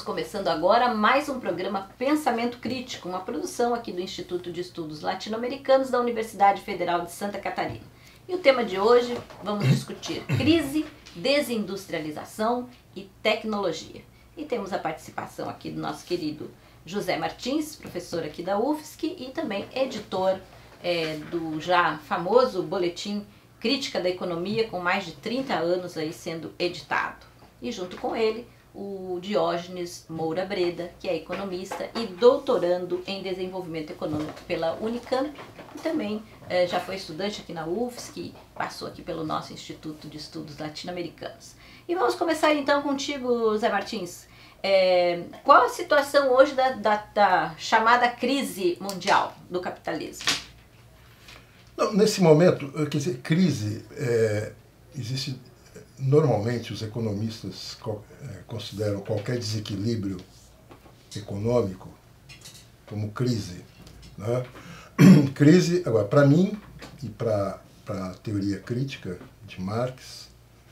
Estamos começando agora mais um programa Pensamento Crítico, uma produção aqui do Instituto de Estudos Latino-Americanos da Universidade Federal de Santa Catarina. E o tema de hoje, vamos discutir crise, desindustrialização e tecnologia. E temos a participação aqui do nosso querido José Martins, professor aqui da UFSC e também editor do já famoso boletim Crítica da Economia, com mais de 30 anos aí sendo editado. E junto com ele, o Diógenes Moura Breda, que é economista e doutorando em desenvolvimento econômico pela Unicamp, e também já foi estudante aqui na UFSC, passou aqui pelo nosso Instituto de Estudos Latino-Americanos. E vamos começar então contigo, Zé Martins. Qual a situação hoje da chamada crise mundial do capitalismo? Não, nesse momento, quer dizer, crise, existe, normalmente os economistas consideram qualquer desequilíbrio econômico como crise, né? Crise, agora, para mim e para a teoria crítica de Marx,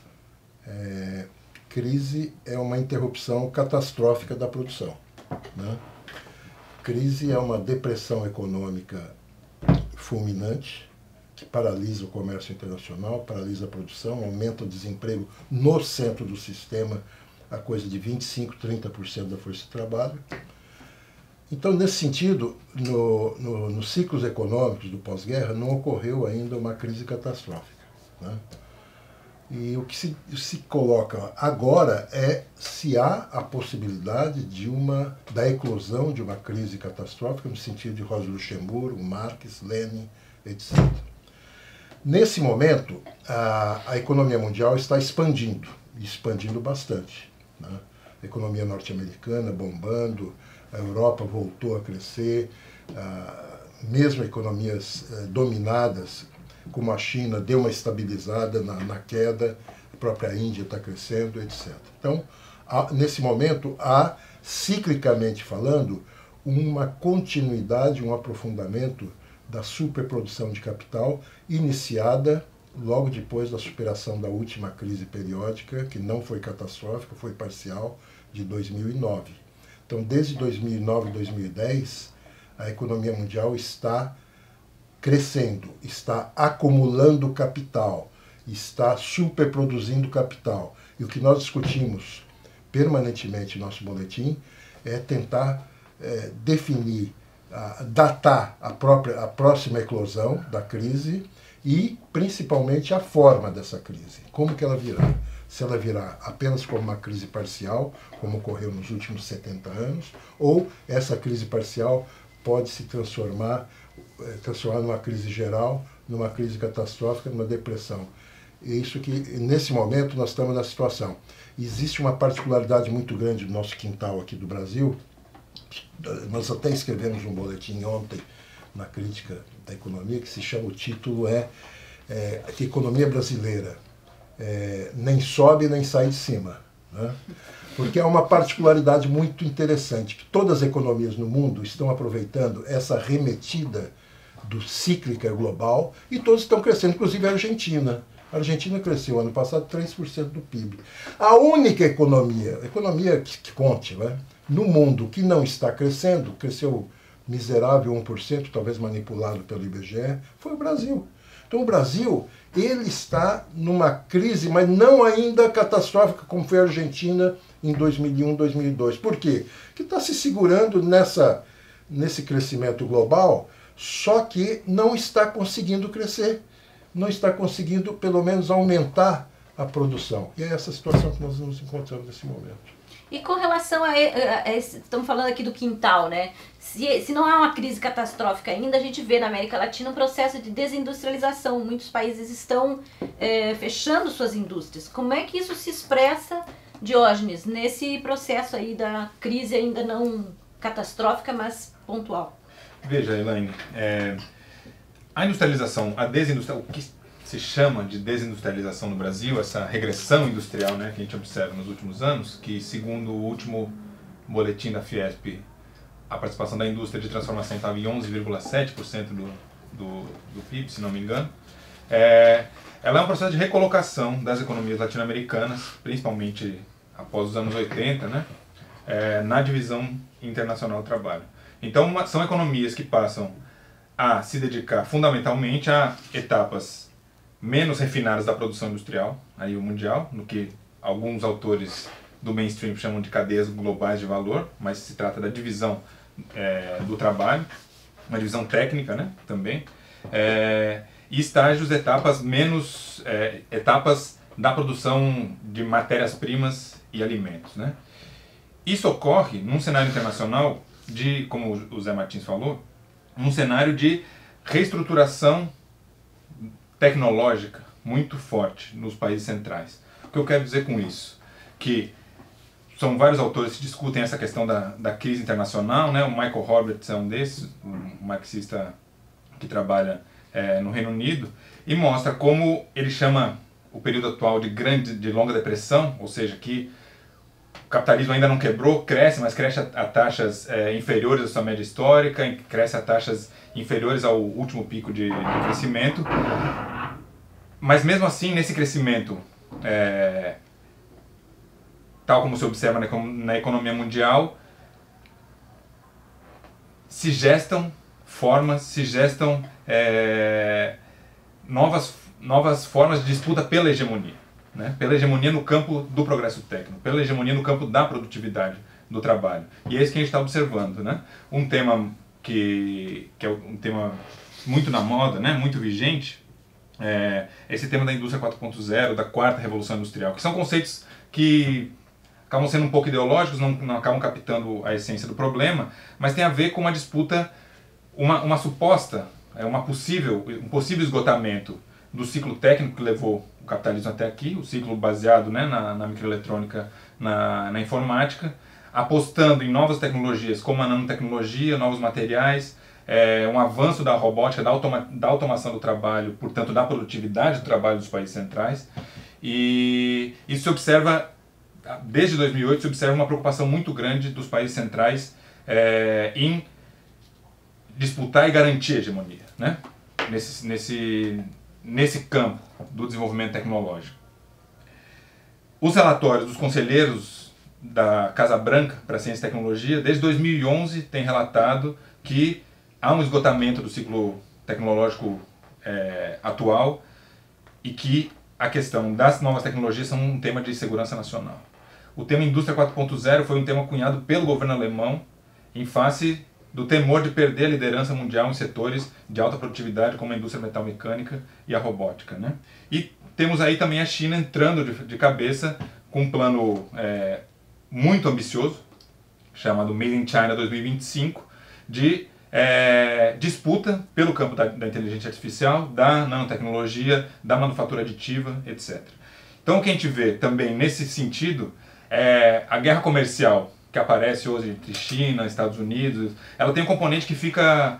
crise é uma interrupção catastrófica da produção, né? Crise é uma depressão econômica fulminante, que paralisa o comércio internacional, paralisa a produção, aumenta o desemprego no centro do sistema, a coisa de 25%, 30% da força de trabalho. Então, nesse sentido, nos ciclos econômicos do pós-guerra, não ocorreu ainda uma crise catastrófica, né? E o que se coloca agora é se há a possibilidade da eclosão de uma crise catastrófica, no sentido de Rosa Luxemburgo, Marx, Lenin, etc. Nesse momento, a economia mundial está expandindo bastante, né? A economia norte-americana bombando, a Europa voltou a crescer, mesmo economias dominadas, como a China, deu uma estabilizada na queda, a própria Índia está crescendo, etc. Então, nesse momento, há, ciclicamente falando, uma continuidade, um aprofundamento da superprodução de capital, iniciada logo depois da superação da última crise periódica, que não foi catastrófica, foi parcial, de 2009. Então, desde 2009 e 2010, a economia mundial está crescendo, está acumulando capital, está superproduzindo capital. E o que nós discutimos permanentemente no nosso boletim é tentar definir, datar a próxima eclosão da crise e, principalmente, a forma dessa crise. Como que ela virá? Se ela virá apenas como uma crise parcial, como ocorreu nos últimos 70 anos, ou essa crise parcial pode se transformar numa crise geral, numa crise catastrófica, numa depressão. É isso que, nesse momento, nós estamos na situação. Existe uma particularidade muito grande do nosso quintal aqui do Brasil. Nós até escrevemos um boletim ontem na Crítica da Economia, que se chama, o título que Economia Brasileira nem sobe nem sai de cima, né? Porque é uma particularidade muito interessante, que todas as economias no mundo estão aproveitando essa remetida do cíclica global e todos estão crescendo, inclusive a Argentina. A Argentina cresceu ano passado 3% do PIB. A única economia que conte, né, no mundo que não está crescendo, cresceu miserável 1%, talvez manipulado pelo IBGE, foi o Brasil. Então o Brasil, ele está numa crise, mas não ainda catastrófica como foi a Argentina em 2001, 2002. Por quê? Porque está se segurando nesse crescimento global, só que não está conseguindo crescer, não está conseguindo, pelo menos, aumentar a produção. E é essa situação que nós nos encontramos nesse momento. E com relação estamos falando aqui do quintal, né? Se não há uma crise catastrófica ainda, a gente vê na América Latina um processo de desindustrialização. Muitos países estão fechando suas indústrias. Como é que isso se expressa, Diógenes, nesse processo aí da crise ainda não catastrófica, mas pontual? Veja, Elaine, a industrialização, o que se chama de desindustrialização no Brasil, essa regressão industrial, né, que a gente observa nos últimos anos, que segundo o último boletim da Fiesp, a participação da indústria de transformação estava em 11,7% do PIB, se não me engano, ela é um processo de recolocação das economias latino-americanas, principalmente após os anos 80, né, na divisão internacional do trabalho. Então, são economias que passam a se dedicar fundamentalmente a etapas menos refinadas da produção industrial, aí o mundial, no que alguns autores do mainstream chamam de cadeias globais de valor, mas se trata da divisão do trabalho, uma divisão técnica, né, também, e estágios, etapas menos, etapas da produção de matérias-primas e alimentos, né. Isso ocorre num cenário internacional de, como o Zé Martins falou, um cenário de reestruturação tecnológica muito forte nos países centrais. O que eu quero dizer com isso? Que são vários autores que discutem essa questão da crise internacional, né? O Michael Roberts é um desses, um marxista que trabalha no Reino Unido, e mostra como ele chama o período atual de longa depressão, ou seja, que o capitalismo ainda não quebrou, cresce, mas cresce a taxas inferiores à sua média histórica, cresce a taxas inferiores ao último pico de crescimento. Mas mesmo assim, nesse crescimento, tal como se observa na economia mundial, se gestam formas, se gestam novas formas de disputa pela hegemonia. Né? Pela hegemonia no campo do progresso técnico, pela hegemonia no campo da produtividade do trabalho. E é isso que a gente está observando. Né? Um tema que é um tema muito na moda, né? Muito vigente, esse tema da indústria 4.0, da quarta revolução industrial, que são conceitos que acabam sendo um pouco ideológicos, não acabam captando a essência do problema, mas tem a ver com uma disputa, uma suposta, um possível esgotamento do ciclo técnico que levou o capitalismo até aqui, o ciclo baseado, né, na microeletrônica, na informática, apostando em novas tecnologias como a nanotecnologia, novos materiais, um avanço da robótica, da automação do trabalho, portanto da produtividade do trabalho dos países centrais. E isso se observa, desde 2008, se observa uma preocupação muito grande dos países centrais em disputar e garantir a hegemonia, né? Nesse campo do desenvolvimento tecnológico. Os relatórios dos conselheiros da Casa Branca para Ciência e Tecnologia, desde 2011, têm relatado que há um esgotamento do ciclo tecnológico atual e que a questão das novas tecnologias são um tema de segurança nacional. O tema Indústria 4.0 foi um tema cunhado pelo governo alemão em face do temor de perder a liderança mundial em setores de alta produtividade como a indústria metalmecânica e a robótica, né? E temos aí também a China entrando de cabeça com um plano muito ambicioso, chamado Made in China 2025, de disputa pelo campo da inteligência artificial, da nanotecnologia, da manufatura aditiva, etc. Então o que a gente vê também nesse sentido é a guerra comercial que aparece hoje entre China e Estados Unidos. Ela tem um componente que fica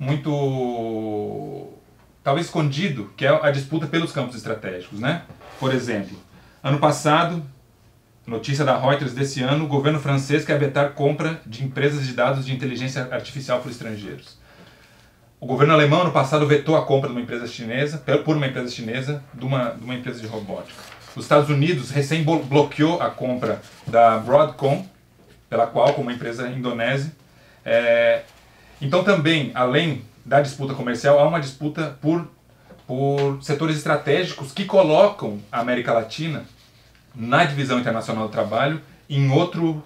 muito, talvez, escondido, que é a disputa pelos campos estratégicos, né? Por exemplo, ano passado, notícia da Reuters desse ano, o governo francês quer vetar compra de empresas de dados de inteligência artificial por estrangeiros. O governo alemão, ano passado, vetou a compra de uma empresa chinesa, por uma empresa chinesa, de uma empresa de robótica. Os Estados Unidos recém bloqueou a compra da Broadcom, pela qual, como uma empresa indonésia. Então também, além da disputa comercial, há uma disputa por setores estratégicos que colocam a América Latina na divisão internacional do trabalho em outro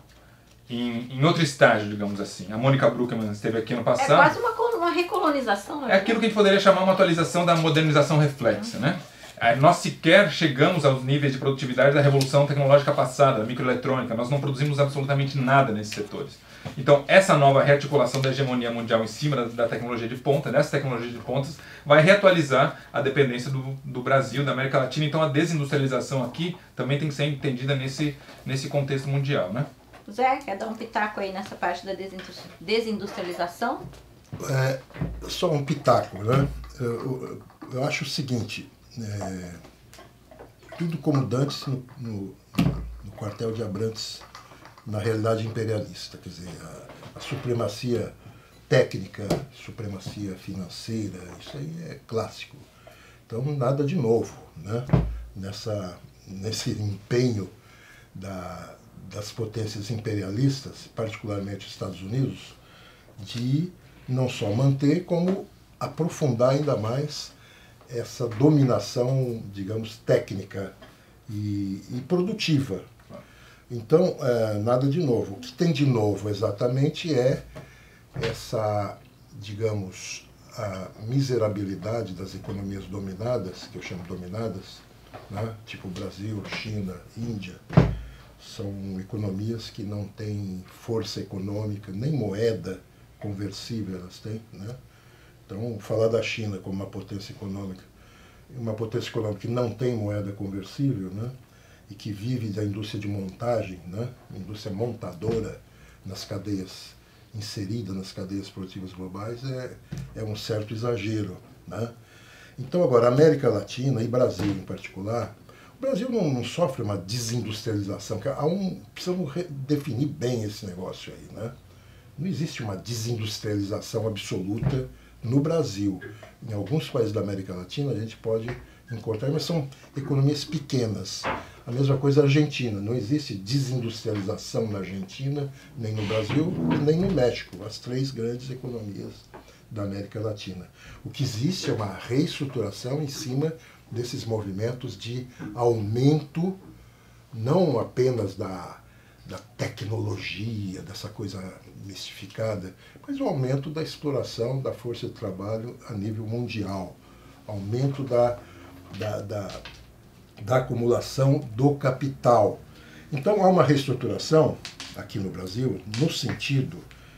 estágio, digamos assim. A Mônica Bruckmann esteve aqui ano passado. É quase uma recolonização. Né? É aquilo que a gente poderia chamar uma atualização da modernização reflexa, né? Nós sequer chegamos aos níveis de produtividade da revolução tecnológica passada, da microeletrônica. Nós não produzimos absolutamente nada nesses setores. Então, essa nova rearticulação da hegemonia mundial em cima da tecnologia de ponta, dessa tecnologia de pontas, vai reatualizar a dependência do Brasil, da América Latina. Então, a desindustrialização aqui também tem que ser entendida nesse contexto mundial, né? Zé, quer dar um pitaco aí nessa parte da desindustrialização? Só um pitaco, né? Eu acho o seguinte... tudo como Dantes no quartel de Abrantes, na realidade imperialista, quer dizer, a supremacia técnica, supremacia financeira, isso aí é clássico. Então nada de novo, né? Nesse empenho das potências imperialistas, particularmente os Estados Unidos, de não só manter, como aprofundar ainda mais essa dominação, digamos, técnica e produtiva. Então, nada de novo. O que tem de novo exatamente é essa, digamos, a miserabilidade das economias dominadas, que eu chamo dominadas, né? Tipo Brasil, China, Índia. São economias que não têm força econômica, nem moeda conversível elas têm, né? Então, falar da China como uma potência econômica que não tem moeda conversível, né? E que vive da indústria de montagem, né? Indústria montadora nas cadeias, inserida nas cadeias produtivas globais, é um certo exagero, né? Então, agora, América Latina e Brasil em particular, o Brasil não sofre uma desindustrialização, precisamos definir bem esse negócio aí, né? Não existe uma desindustrialização absoluta no Brasil. Em alguns países da América Latina a gente pode encontrar, mas são economias pequenas. A mesma coisa a Argentina. Não existe desindustrialização na Argentina, nem no Brasil, nem no México, as 3 grandes economias da América Latina. O que existe é uma reestruturação em cima desses movimentos de aumento, não apenas da tecnologia, dessa coisa mistificada, mas o aumento da exploração da força de trabalho a nível mundial, aumento da acumulação do capital. Então há uma reestruturação aqui no Brasil, no sentido,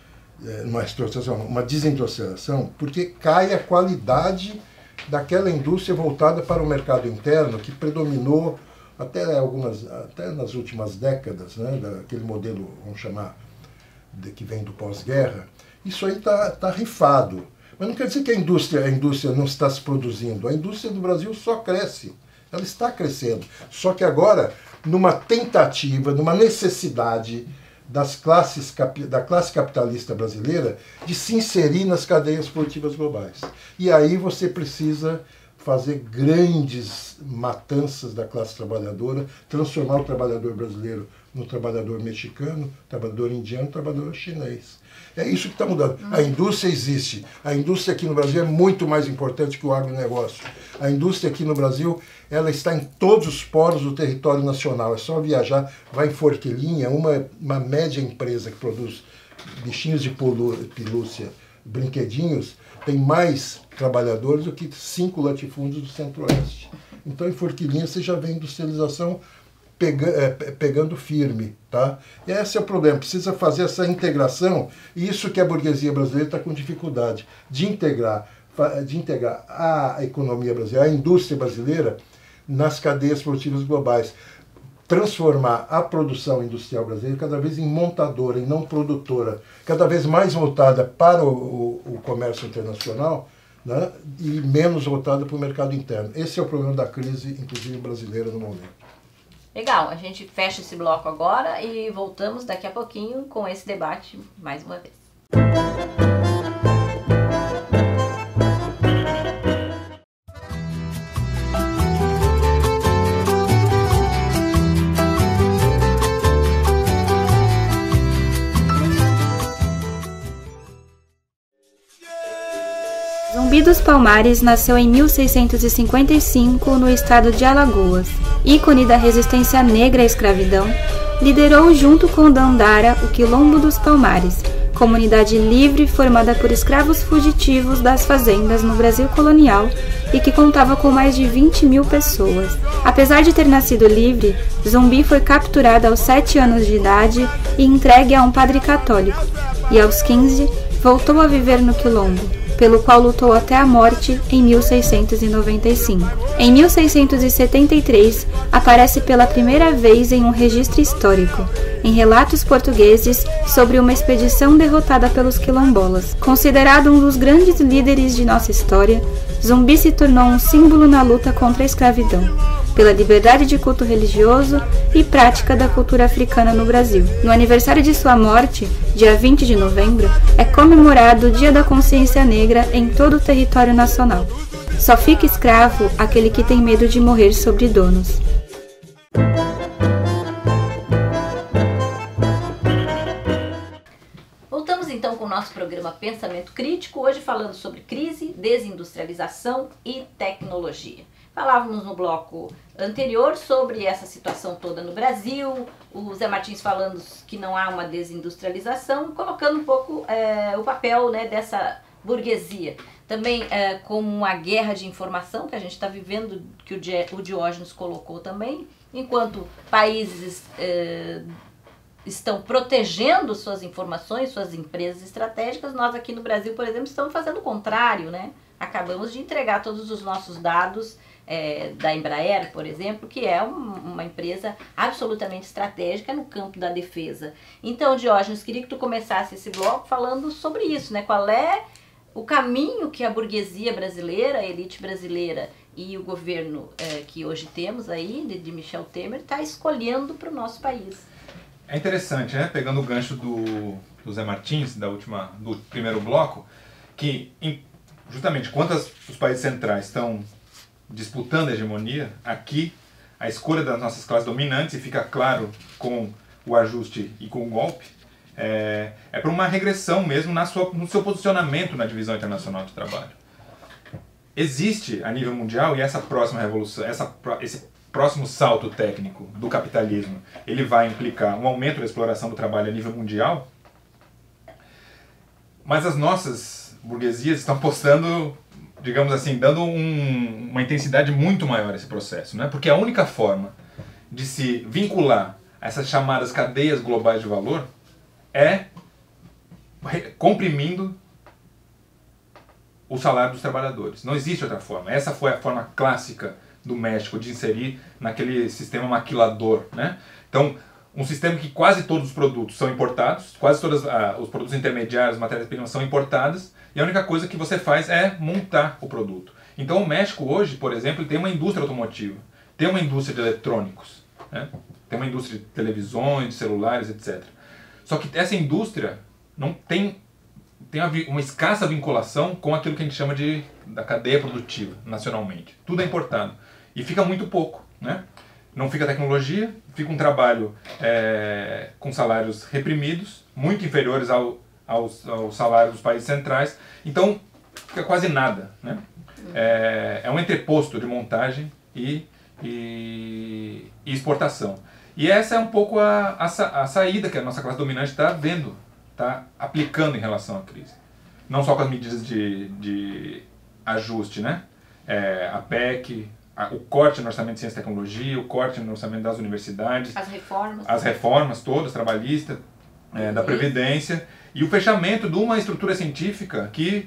uma desindustrialização, porque cai a qualidade daquela indústria voltada para o mercado interno que predominou até nas últimas décadas, né, daquele modelo, vamos chamar, que vem do pós-guerra. Isso aí tá rifado. Mas não quer dizer que a indústria não está se produzindo. A indústria do Brasil só cresce. Ela está crescendo. Só que agora, numa tentativa, numa necessidade da classe capitalista brasileira de se inserir nas cadeias produtivas globais. E aí você precisa fazer grandes matanças da classe trabalhadora, transformar o trabalhador brasileiro no trabalhador mexicano, trabalhador indiano, trabalhador chinês. É isso que está mudando. A indústria existe. A indústria aqui no Brasil é muito mais importante que o agronegócio. A indústria aqui no Brasil, ela está em todos os poros do território nacional. É só viajar, vai em Forquilinha, uma média empresa que produz bichinhos de pelúcia, brinquedinhos, tem mais trabalhadores do que 5 latifúndios do Centro-Oeste. Então, em Forquilinha, você já vê a industrialização pegando firme, tá? E esse é o problema, precisa fazer essa integração, e isso que a burguesia brasileira está com dificuldade, de integrar a economia brasileira, a indústria brasileira, nas cadeias produtivas globais. Transformar a produção industrial brasileira cada vez em montadora e não produtora, cada vez mais voltada para o comércio internacional, né, e menos voltada para o mercado interno. Esse é o problema da crise, inclusive brasileira, no momento. Legal, a gente fecha esse bloco agora e voltamos daqui a pouquinho com esse debate mais uma vez. Zumbi dos Palmares nasceu em 1655 no estado de Alagoas. Ícone da resistência negra à escravidão, liderou junto com Dandara o Quilombo dos Palmares, comunidade livre formada por escravos fugitivos das fazendas no Brasil colonial e que contava com mais de 20 mil pessoas. Apesar de ter nascido livre, Zumbi foi capturada aos 7 anos de idade e entregue a um padre católico, e aos 15 voltou a viver no Quilombo, pelo qual lutou até a morte em 1695. Em 1673, aparece pela primeira vez em um registro histórico, em relatos portugueses sobre uma expedição derrotada pelos quilombolas. Considerado um dos grandes líderes de nossa história, Zumbi se tornou um símbolo na luta contra a escravidão, pela liberdade de culto religioso e prática da cultura africana no Brasil. No aniversário de sua morte, dia 20 de novembro, é comemorado o Dia da Consciência Negra em todo o território nacional. Só fica escravo aquele que tem medo de morrer sobre donos. então com o nosso programa Pensamento Crítico, hoje falando sobre crise, desindustrialização e tecnologia. Falávamos no bloco anterior sobre essa situação toda no Brasil, o Zé Martins falando que não há uma desindustrialização, colocando um pouco o papel, né, dessa burguesia. Também como uma guerra de informação que a gente está vivendo, que o Diógenes colocou também, enquanto países estão protegendo suas informações, suas empresas estratégicas, nós aqui no Brasil, por exemplo, estamos fazendo o contrário, né? Acabamos de entregar todos os nossos dados da Embraer, por exemplo, que é uma empresa absolutamente estratégica no campo da defesa. Então, Diógenes, queria que tu começasse esse bloco falando sobre isso, né? Qual é o caminho que a burguesia brasileira, a elite brasileira e o governo que hoje temos aí, de Michel Temer, está escolhendo para o nosso país. É interessante, né? Pegando o gancho do Zé Martins, do primeiro bloco, que justamente quando os países centrais estão disputando a hegemonia, aqui a escolha das nossas classes dominantes, e fica claro com o ajuste e com o golpe, é para uma regressão mesmo no seu posicionamento na divisão internacional do trabalho. Existe a nível mundial, e essa próxima revolução, esse próximo salto técnico do capitalismo, ele vai implicar um aumento da exploração do trabalho a nível mundial, mas as nossas burguesias estão apostando, digamos assim, dando uma intensidade muito maior a esse processo, né? Porque a única forma de se vincular a essas chamadas cadeias globais de valor é comprimindo o salário dos trabalhadores. Não existe outra forma. Essa foi a forma clássica do México de inserir naquele sistema maquilador, né? Então, um sistema que quase todos os produtos são importados, quase todos os produtos intermediários, matérias-primas são importadas, e a única coisa que você faz é montar o produto. Então, o México hoje, por exemplo, tem uma indústria automotiva, tem uma indústria de eletrônicos, né? Tem uma indústria de televisões, de celulares, etc. Só que essa indústria não tem uma escassa vinculação com aquilo que a gente chama da cadeia produtiva nacionalmente. Tudo é importado. E fica muito pouco, né? Não fica tecnologia, fica um trabalho com salários reprimidos, muito inferiores ao salário dos países centrais. Então, fica quase nada, né? É um entreposto de montagem e exportação. E essa é um pouco a saída que a nossa classe dominante está vendo, está aplicando em relação à crise. Não só com as medidas de ajuste, né? A PEC, o corte no orçamento de ciência e tecnologia, o corte no orçamento das universidades, as reformas todas, trabalhistas, da Previdência, e o fechamento de uma estrutura científica que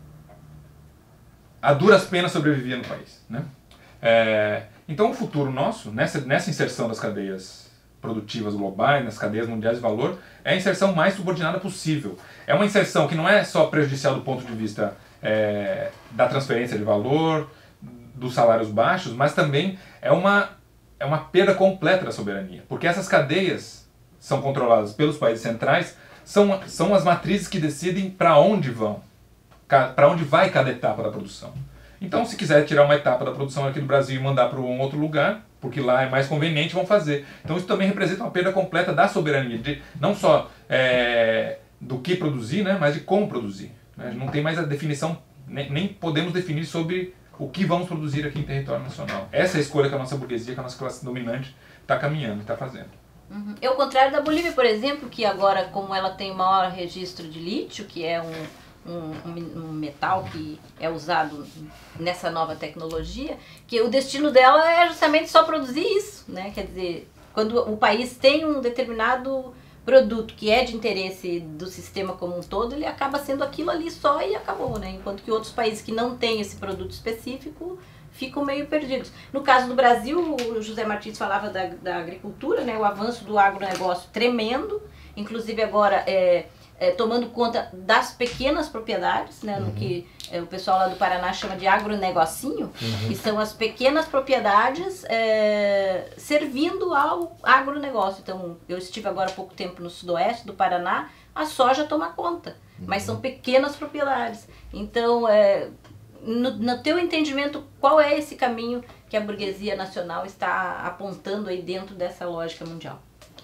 a duras penas sobrevivia no país, né? Então o futuro nosso, nessa inserção das cadeias produtivas globais, nas cadeias mundiais de valor, é a inserção mais subordinada possível. É uma inserção que não é só prejudicial do ponto de vista da transferência de valor, dos salários baixos, mas também é uma perda completa da soberania. Porque essas cadeias são controladas pelos países centrais, são as matrizes que decidem para onde vai cada etapa da produção. Então, se quiser tirar uma etapa da produção aqui do Brasil e mandar para um outro lugar, porque lá é mais conveniente, vão fazer. Então, isso também representa uma perda completa da soberania, não só do que produzir, né, mas de como produzir. Né? Não tem mais a definição, nem podemos definir sobre o que vamos produzir aqui em território nacional. Essa é a escolha que a nossa burguesia, que a nossa classe dominante está caminhando, está fazendo. Uhum. É o contrário da Bolívia, por exemplo, que agora, como ela tem o maior registro de lítio, que é um metal que é usado nessa nova tecnologia, que o destino dela é justamente só produzir isso, né? Quer dizer, quando o país tem um determinado produto que é de interesse do sistema como um todo, ele acaba sendo aquilo ali só e acabou, né? Enquanto que outros países que não têm esse produto específico ficam meio perdidos. No caso do Brasil, o José Martins falava da agricultura, né? O avanço do agronegócio tremendo, inclusive agora tomando conta das pequenas propriedades, né? No que o pessoal lá do Paraná chama de agronegocinho, que são as pequenas propriedades servindo ao agronegócio. Então, eu estive agora há pouco tempo no sudoeste do Paraná, a soja toma conta, mas são pequenas propriedades. Então, no teu entendimento, qual é esse caminho que a burguesia nacional está apontando aí dentro dessa lógica mundial?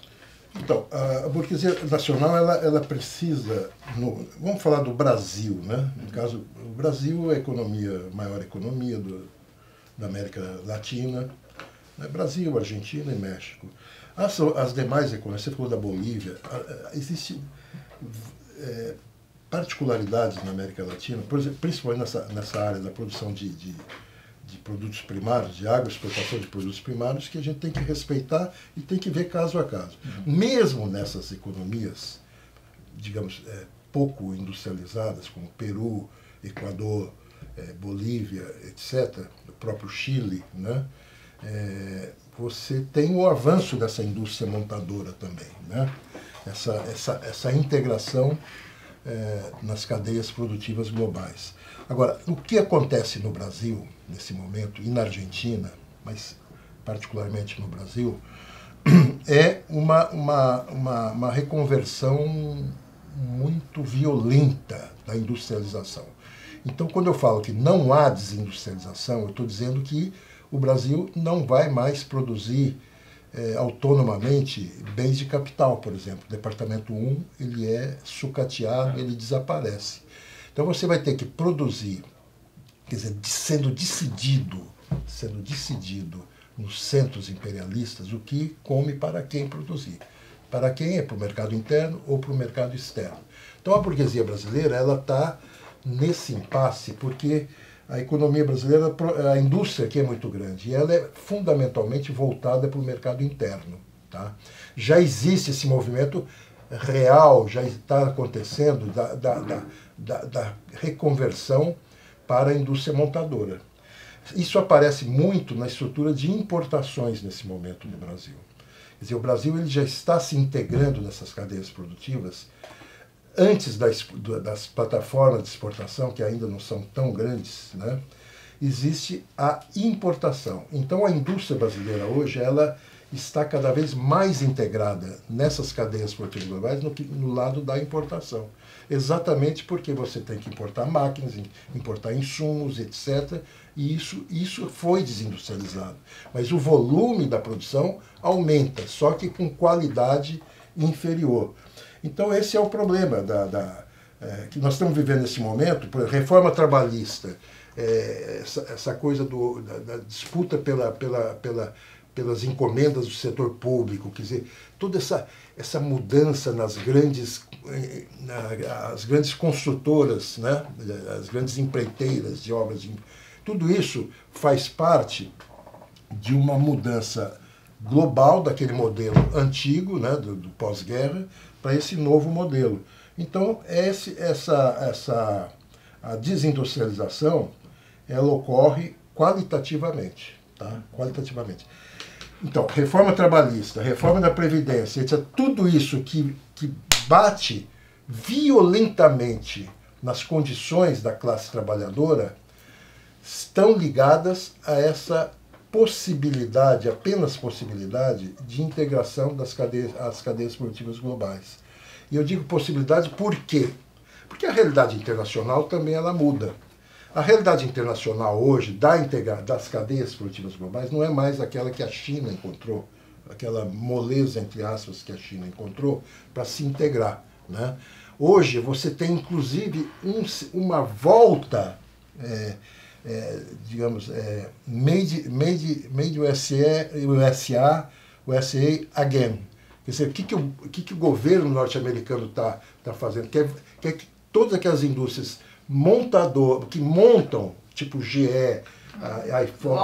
Então, a burguesia nacional ela precisa, vamos falar do Brasil, né? No caso, o Brasil é a maior economia da América Latina, né? Brasil, Argentina e México. As demais economias, você falou da Bolívia, existem particularidades na América Latina, por exemplo, principalmente nessa área da produção de produtos primários, de agroexportação de produtos primários, que a gente tem que respeitar e tem que ver caso a caso. Mesmo nessas economias, digamos, pouco industrializadas, como Peru, Equador, Bolívia, etc., o próprio Chile, né? Você tem o avanço dessa indústria montadora também, né? Essa integração nas cadeias produtivas globais. Agora, o que acontece no Brasil, nesse momento, e na Argentina, mas particularmente no Brasil, é uma reconversão muito violenta da industrialização. Então, quando eu falo que não há desindustrialização, eu estou dizendo que o Brasil não vai mais produzir autonomamente bens de capital, por exemplo. O Departamento 1, ele é sucateado, ele desaparece. Então você vai ter que produzir, quer dizer, sendo decidido nos centros imperialistas o que come para quem produzir. Para quem é para o mercado interno ou para o mercado externo. Então a burguesia brasileira ela está nesse impasse porque a economia brasileira, a indústria aqui é muito grande e ela é fundamentalmente voltada para o mercado interno. Tá? Já existe esse movimento real, já está acontecendo da reconversão para a indústria montadora. Isso aparece muito na estrutura de importações nesse momento no Brasil. Quer dizer, o Brasil ele já está se integrando nessas cadeias produtivas antes das plataformas de exportação, que ainda não são tão grandes, né? Existe a importação. Então a indústria brasileira hoje ela está cada vez mais integrada nessas cadeias produtivas globais no lado da importação. Exatamente porque você tem que importar máquinas, importar insumos, etc. E isso foi desindustrializado. Mas o volume da produção aumenta, só que com qualidade inferior. Então esse é o problema que nós estamos vivendo nesse momento, por exemplo, reforma trabalhista, essa coisa da disputa pelas encomendas do setor público, quer dizer, toda essa mudança nas as grandes construtoras, né? As grandes empreiteiras de obras, tudo isso faz parte de uma mudança global daquele modelo antigo, né? do pós-guerra, para esse novo modelo. Então, a desindustrialização ela ocorre qualitativamente. Tá? Qualitativamente. Então, reforma trabalhista, reforma da Previdência, etc., tudo isso que bate violentamente nas condições da classe trabalhadora estão ligadas a essa possibilidade, apenas possibilidade, de integração às cadeias produtivas globais. E eu digo possibilidade por quê? Porque a realidade internacional também ela muda. A realidade internacional hoje das cadeias produtivas globais não é mais aquela que a China encontrou, aquela moleza, entre aspas, que a China encontrou para se integrar. Né? Hoje você tem, inclusive, uma volta, digamos, made USA again. Quer dizer, o que o governo norte-americano está fazendo? Quer que todas aquelas indústrias que montam, tipo GE, a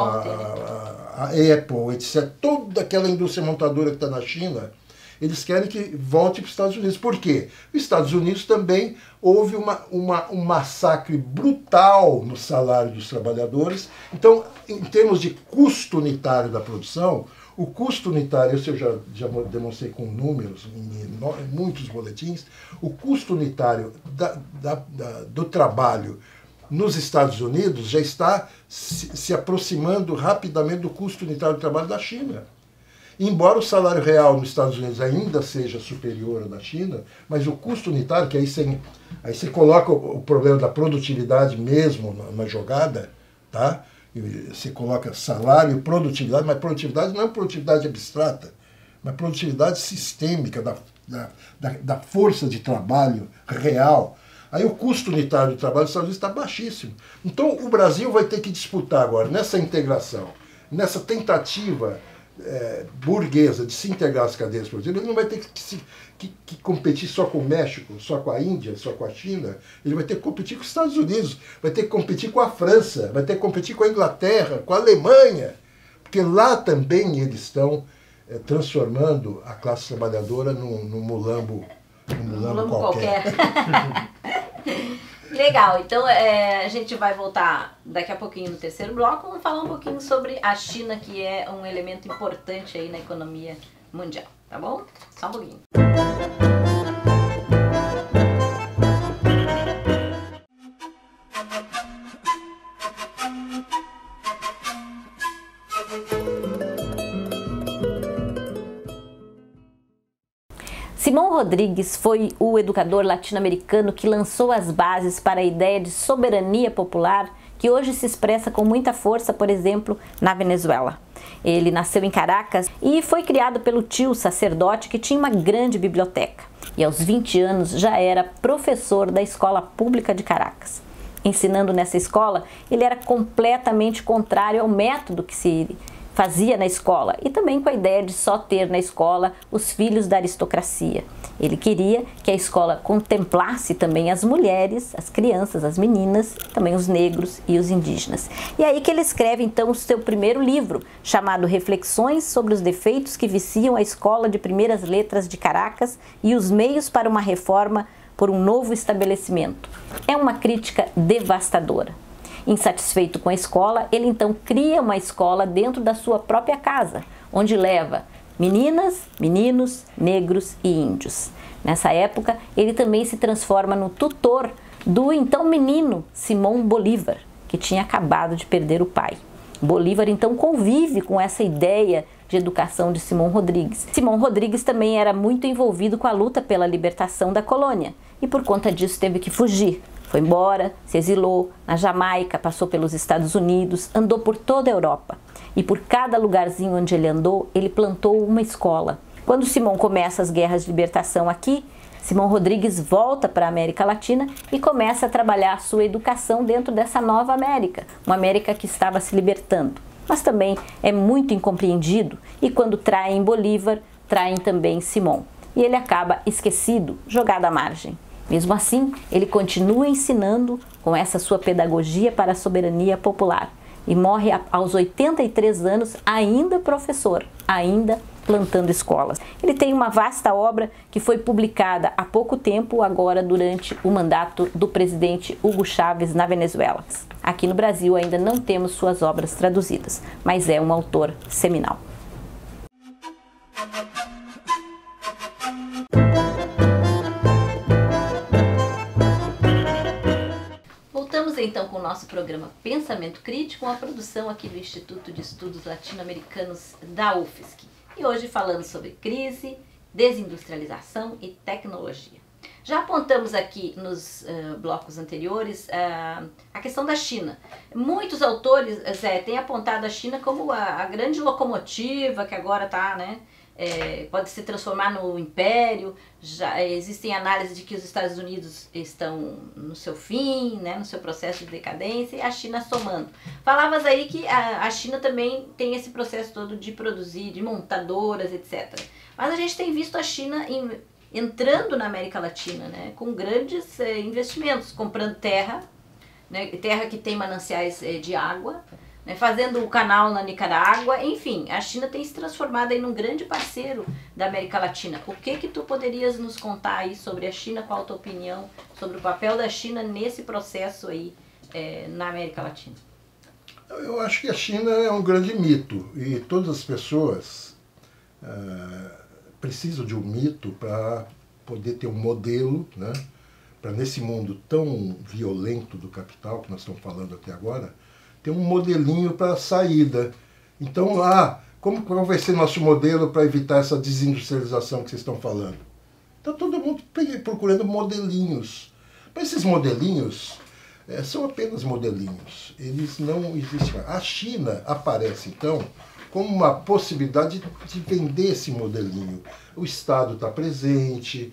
Apple, etc., toda aquela indústria montadora que está na China, eles querem que volte para os Estados Unidos. Por quê? Nos Estados Unidos também houve um massacre brutal no salário dos trabalhadores. Então, em termos de custo unitário da produção, o custo unitário, isso eu já demonstrei com números em muitos boletins, o custo unitário do trabalho nos Estados Unidos já está se aproximando rapidamente do custo unitário do trabalho da China. Embora o salário real nos Estados Unidos ainda seja superior ao da China, mas o custo unitário, que aí você coloca o problema da produtividade mesmo na jogada, tá? Você coloca salário e produtividade, mas produtividade não é produtividade abstrata. mas produtividade sistêmica da força de trabalho real. Aí o custo unitário do trabalho dos Estados Unidos está baixíssimo. Então o Brasil vai ter que disputar agora, nessa integração, nessa tentativa burguesa de se integrar às cadeias produtivas. Ele não vai ter que competir só com o México, só com a Índia, só com a China. Ele vai ter que competir com os Estados Unidos, vai ter que competir com a França, vai ter que competir com a Inglaterra, com a Alemanha, porque lá também eles estão transformando a classe trabalhadora num mulambo qualquer. Legal, então a gente vai voltar daqui a pouquinho no terceiro bloco, vamos falar um pouquinho sobre a China, que é um elemento importante aí na economia mundial, tá bom? Só um pouquinho. Simón Rodrigues foi o educador latino-americano que lançou as bases para a ideia de soberania popular que hoje se expressa com muita força, por exemplo, na Venezuela. Ele nasceu em Caracas e foi criado pelo tio sacerdote que tinha uma grande biblioteca. E aos 20 anos já era professor da escola pública de Caracas. Ensinando nessa escola, ele era completamente contrário ao método que se fazia na escola e também com a ideia de só ter na escola os filhos da aristocracia. Ele queria que a escola contemplasse também as mulheres, as crianças, as meninas, também os negros e os indígenas. E é aí que ele escreve então o seu primeiro livro, chamado Reflexões sobre os defeitos que viciam a Escola de Primeiras Letras de Caracas e os meios para uma reforma por um novo estabelecimento. É uma crítica devastadora. Insatisfeito com a escola, ele então cria uma escola dentro da sua própria casa, onde leva meninas, meninos, negros e índios. Nessa época, ele também se transforma no tutor do então menino Simón Bolívar, que tinha acabado de perder o pai. Bolívar então convive com essa ideia de educação de Simón Rodrigues. Simón Rodrigues também era muito envolvido com a luta pela libertação da colônia e por conta disso teve que fugir. Foi embora, se exilou na Jamaica, passou pelos Estados Unidos, andou por toda a Europa. E por cada lugarzinho onde ele andou, ele plantou uma escola. Quando Simón começa as guerras de libertação aqui, Simón Rodrigues volta para a América Latina e começa a trabalhar a sua educação dentro dessa nova América, uma América que estava se libertando. Mas também é muito incompreendido e quando traem Bolívar, traem também Simón. E ele acaba esquecido, jogado à margem. Mesmo assim, ele continua ensinando com essa sua pedagogia para a soberania popular e morre aos 83 anos ainda professor, ainda plantando escolas. Ele tem uma vasta obra que foi publicada há pouco tempo, agora durante o mandato do presidente Hugo Chávez na Venezuela. Aqui no Brasil ainda não temos suas obras traduzidas, mas é um autor seminal. Voltamos então com o nosso programa Pensamento Crítico, uma produção aqui do Instituto de Estudos Latino-Americanos da UFSC. E hoje falando sobre crise, desindustrialização e tecnologia. Já apontamos aqui nos blocos anteriores a questão da China. Muitos autores têm apontado a China como a grande locomotiva que agora está, né, pode se transformar no império. Já existem análises de que os Estados Unidos estão no seu fim, né, no seu processo de decadência, e a China somando. Falavas aí que a China também tem esse processo todo de produzir, de montadoras, etc. Mas a gente tem visto a China entrando na América Latina, né, com grandes investimentos, comprando terra, né, terra que tem mananciais de água, né, fazendo o canal na Nicarágua. Enfim, a China tem se transformado aí num grande parceiro da América Latina. O que tu poderias nos contar aí sobre a China? Qual a tua opinião sobre o papel da China nesse processo aí na América Latina? Eu acho que a China é um grande mito e todas as pessoas precisam de um mito para poder ter um modelo, né, para nesse mundo tão violento do capital que nós estamos falando até agora, ter um modelinho para a saída. Então qual vai ser nosso modelo para evitar essa desindustrialização que vocês estão falando? Está todo mundo procurando modelinhos. Mas esses modelinhos são apenas modelinhos. Eles não existem. A China aparece, então, como uma possibilidade de vender esse modelinho. O Estado está presente,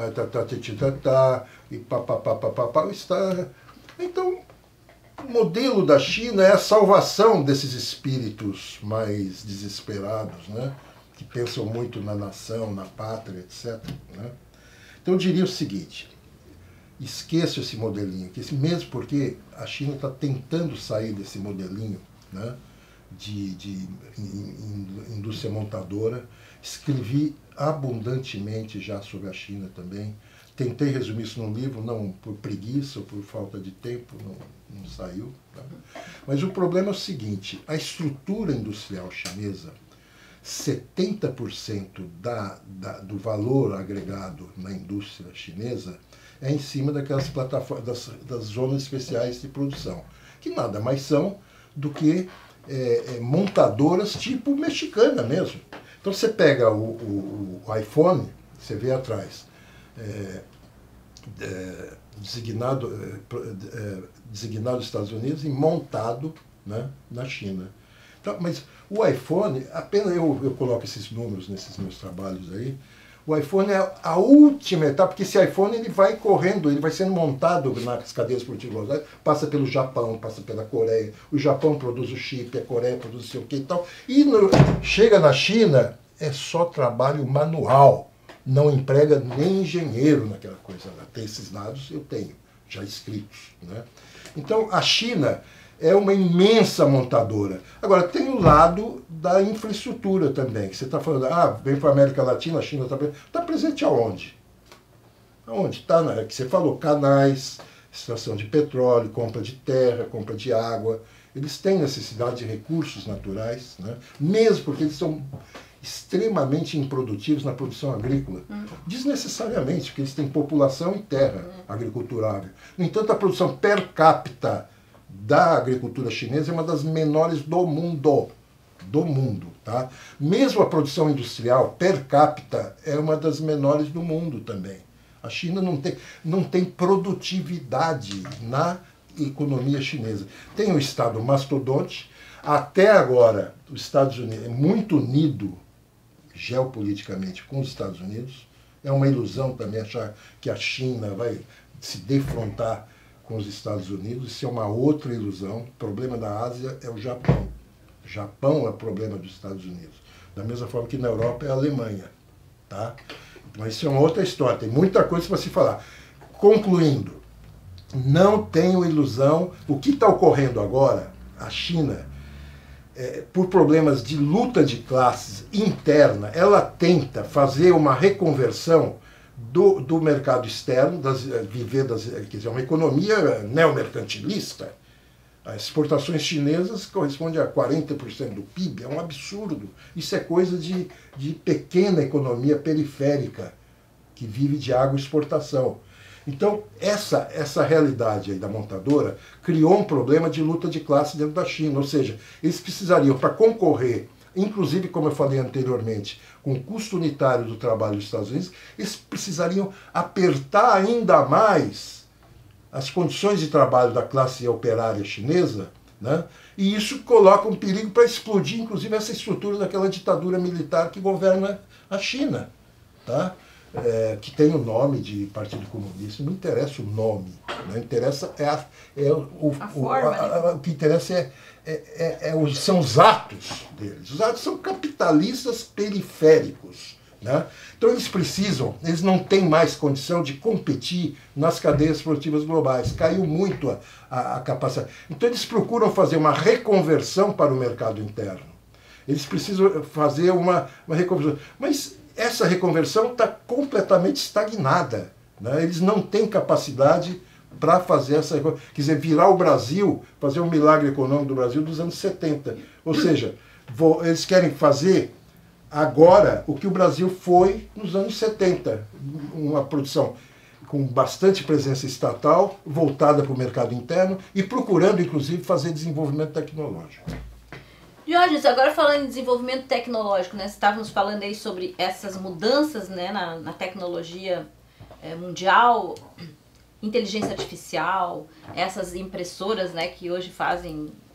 e papapá, está... Então, o modelo da China é a salvação desses espíritos mais desesperados, né? Que pensam muito na nação, na pátria, etc. Né? Então eu diria o seguinte, esqueça esse modelinho, mesmo porque a China está tentando sair desse modelinho, né, de indústria montadora. Escrevi abundantemente já sobre a China também. Tentei resumir isso num livro, não por preguiça ou por falta de tempo, não saiu. Tá? Mas o problema é o seguinte, a estrutura industrial chinesa, 70% do valor agregado na indústria chinesa é em cima daquelas plataformas, das zonas especiais de produção, que nada mais são do que montadoras tipo mexicana mesmo. Então você pega o iPhone, você vê atrás, designado nos Estados Unidos e montado, né, na China. Então, mas o iPhone, apenas eu coloco esses números nesses meus trabalhos aí, o iPhone é a última etapa, porque esse iPhone ele vai correndo, ele vai sendo montado nas cadeias produtivas, passa pelo Japão, passa pela Coreia, o Japão produz o chip, a Coreia produz o sei o que e tal, e chega na China, é só trabalho manual, não emprega nem engenheiro naquela coisa lá. Tem esses dados, eu tenho, já escritos, né? Então a China é uma imensa montadora. Agora, tem o lado da infraestrutura também, que você está falando, vem para a América Latina, a China está presente aonde? Aonde? Está, que você falou, canais, extração de petróleo, compra de terra, compra de água. Eles têm necessidade de recursos naturais, né? Mesmo porque eles são extremamente improdutivos na produção agrícola. Desnecessariamente, porque eles têm população e terra agriculturável. No entanto, a produção per capita da agricultura chinesa é uma das menores do mundo. Tá? Mesmo a produção industrial per capita é uma das menores do mundo também. A China não tem produtividade na economia chinesa. Tem um Estado mastodonte. Até agora, os Estados Unidos é muito unido geopoliticamente com os Estados Unidos. É uma ilusão também achar que a China vai se defrontar com os Estados Unidos. Isso é uma outra ilusão. O problema da Ásia é o Japão. O Japão é o problema dos Estados Unidos. Da mesma forma que na Europa é a Alemanha. Tá? Mas isso é uma outra história. Tem muita coisa para se falar. Concluindo, não tenho ilusão. O que está ocorrendo agora, a China, por problemas de luta de classes interna, ela tenta fazer uma reconversão do mercado externo, quer dizer, uma economia neomercantilista. As exportações chinesas correspondem a 40% do PIB, é um absurdo. Isso é coisa de pequena economia periférica, que vive de agroexportação. Então, essa realidade aí da montadora criou um problema de luta de classe dentro da China, ou seja, eles precisariam, para concorrer, inclusive, como eu falei anteriormente, com o custo unitário do trabalho dos Estados Unidos, eles precisariam apertar ainda mais as condições de trabalho da classe operária chinesa, né? E isso coloca um perigo para explodir, inclusive, essa estrutura daquela ditadura militar que governa a China, tá? Que tem o nome de Partido Comunista. Não interessa o nome, né? Interessa o que interessa são os atos deles. Os atos são capitalistas periféricos, né? Então eles não têm mais condição de competir nas cadeias produtivas globais. Caiu muito a capacidade. Então eles procuram fazer uma reconversão para o mercado interno. Eles precisam fazer uma reconversão. Mas essa reconversão está completamente estagnada, né? Eles não têm capacidade para fazer essa... Quer dizer, virar o Brasil, fazer um milagre econômico do Brasil dos anos 70. Ou seja, eles querem fazer agora o que o Brasil foi nos anos 70. Uma produção com bastante presença estatal, voltada para o mercado interno e procurando, inclusive, fazer desenvolvimento tecnológico. Diógenes, agora falando em desenvolvimento tecnológico, né? Estávamos falando aí sobre essas mudanças, né, na tecnologia mundial, inteligência artificial, essas impressoras, né, que hoje fazem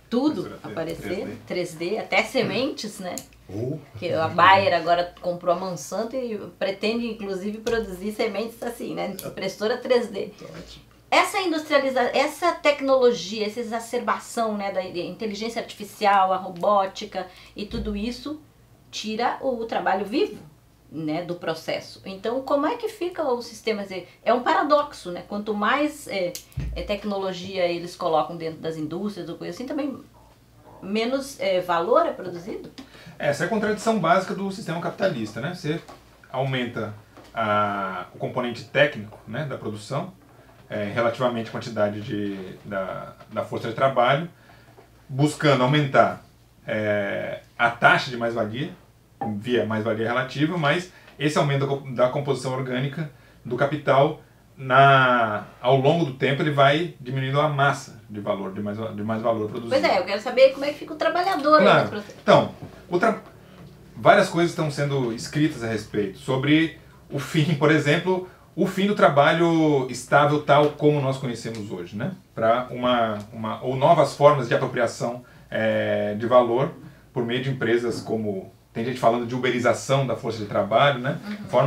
tudo Impressora aparecer, 3D, até sementes, né? Ou Que a Bayer agora comprou a Monsanto e pretende, inclusive, produzir sementes assim, né? Impressora 3D. Essa industrialização, essa tecnologia, essa exacerbação, né, da inteligência artificial, a robótica e tudo isso tira o trabalho vivo, né, do processo. Então, como é que fica o sistema? É um paradoxo, né? Quanto mais tecnologia eles colocam dentro das indústrias ou coisa assim, também menos valor é produzido? Essa é a contradição básica do sistema capitalista, né? Você aumenta o componente técnico, né, da produção, relativamente à quantidade da força de trabalho, buscando aumentar a taxa de mais-valia, via mais-valia relativa, mas esse aumento da composição orgânica do capital, ao longo do tempo, ele vai diminuindo a massa de valor, de mais valor produzido. Pois eu quero saber como é que fica o trabalhador. Claro. Nesse processo. Então, várias coisas estão sendo escritas a respeito sobre o fim, por exemplo, o fim do trabalho estável tal como nós conhecemos hoje, né? Para ou novas formas de apropriação de valor por meio de empresas como... Tem gente falando de uberização da força de trabalho, né?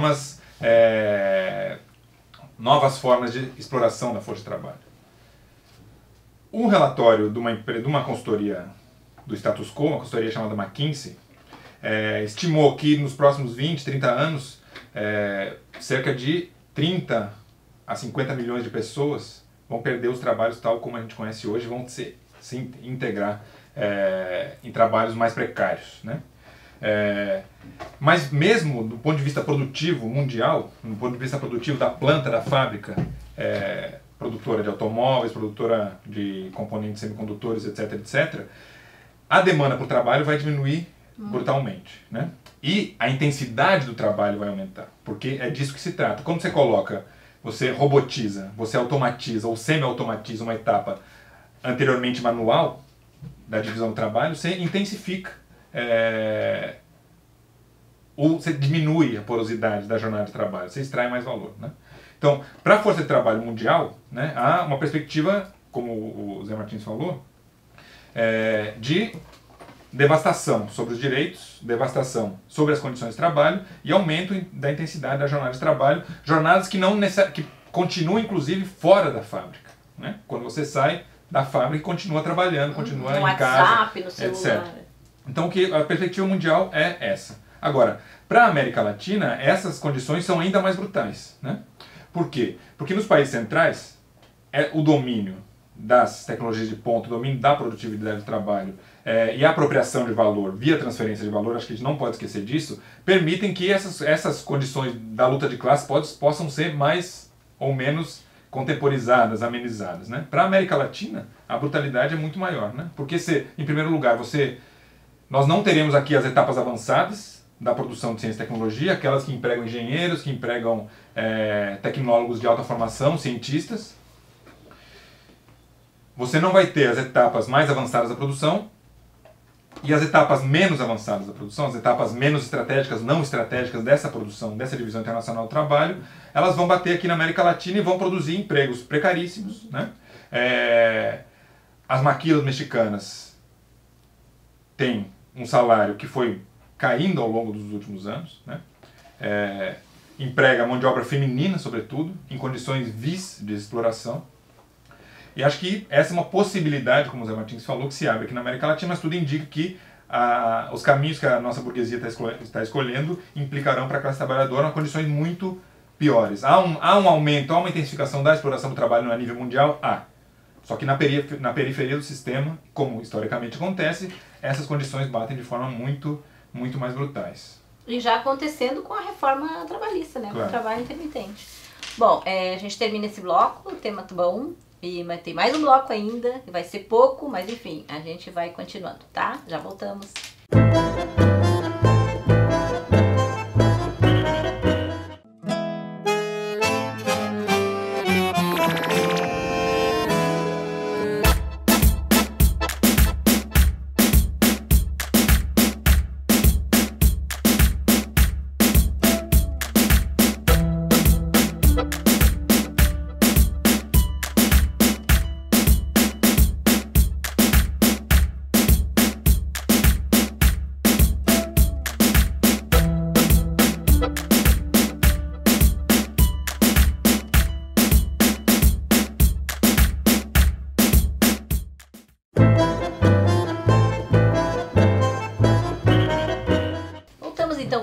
Novas formas de exploração da força de trabalho. Um relatório de uma consultoria do status quo, uma consultoria chamada McKinsey, estimou que nos próximos 20, 30 anos, cerca de 30 a 50 milhões de pessoas vão perder os trabalhos tal como a gente conhece hoje, vão se integrar em trabalhos mais precários, né? Mas mesmo do ponto de vista produtivo mundial, do ponto de vista produtivo da planta, da fábrica, produtora de automóveis, produtora de componentes semicondutores, etc., etc., a demanda por trabalho vai diminuir brutalmente, né? E a intensidade do trabalho vai aumentar, porque é disso que se trata. Quando você robotiza, você automatiza ou semi-automatiza uma etapa anteriormente manual da divisão do trabalho, você intensifica ou você diminui a porosidade da jornada de trabalho, você extrai mais valor, né? Então, para a força de trabalho mundial, né, há uma perspectiva, como o Zé Martins falou, de devastação sobre os direitos, devastação sobre as condições de trabalho e aumento da intensidade da jornada de trabalho, jornadas que que continuam inclusive fora da fábrica, né? Quando você sai da fábrica e continua trabalhando, continua no em WhatsApp, casa, no celular. etc. Então a perspectiva mundial é essa. Agora, para a América Latina, essas condições são ainda mais brutais, né? Por quê? Porque nos países centrais, o domínio das tecnologias de ponta, o domínio da produtividade do trabalho e a apropriação de valor via transferência de valor, acho que a gente não pode esquecer disso, permitem que essas condições da luta de classe possam ser mais ou menos contemporizadas, amenizadas, né? Para a América Latina, a brutalidade é muito maior, né? Porque, em primeiro lugar, nós não teremos aqui as etapas avançadas da produção de ciência e tecnologia, aquelas que empregam engenheiros, que empregam tecnólogos de alta formação, cientistas. Você não vai ter as etapas mais avançadas da produção e as etapas menos avançadas da produção, as etapas menos estratégicas, não estratégicas dessa produção, dessa divisão internacional do trabalho, elas vão bater aqui na América Latina e vão produzir empregos precaríssimos, né? As maquilas mexicanas têm um salário que foi caindo ao longo dos últimos anos, né? Emprega mão de obra feminina, sobretudo, em condições vis de exploração. E acho que essa é uma possibilidade, como o Zé Martins falou, que se abre aqui na América Latina, mas tudo indica que os caminhos que a nossa burguesia está escolhendo implicarão para a classe trabalhadora condições muito piores. Há um aumento, há uma intensificação da exploração do trabalho a nível mundial? Há. Só que na periferia do sistema, como historicamente acontece, essas condições batem de forma muito mais brutais. E já acontecendo com a reforma trabalhista, né? Claro. Com o trabalho intermitente. Bom, a gente termina esse bloco, o tema tá bom, mas tem mais um bloco ainda, que vai ser pouco, mas enfim, a gente vai continuando, tá? Já voltamos.